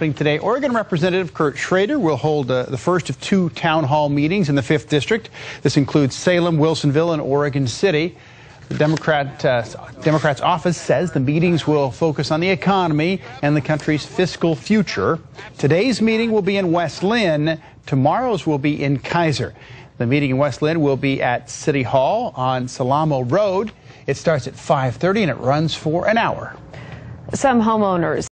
happening today. Oregon Representative Schrader will hold the first of two town hall meetings in the 5th District. This includes Salem, Wilsonville, and Oregon City. The Democrats' office says the meetings will focus on the economy and the country's fiscal future. Today's meeting will be in West Linn. Tomorrow's will be in Kaiser. The meeting in West Linn will be at City Hall on Salamo Road. It starts at 5:30 and it runs for an hour. Some homeowners